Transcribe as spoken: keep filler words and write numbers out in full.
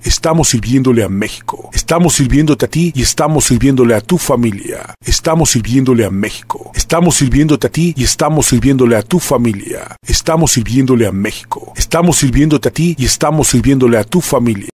Estamos sirviéndole a México. Estamos sirviéndote a ti y estamos sirviéndole a tu familia. Estamos sirviéndole a México. Estamos sirviéndote a ti y estamos sirviéndole a tu familia. Estamos sirviéndole a México. Estamos sirviéndote a ti y estamos sirviéndole a tu familia.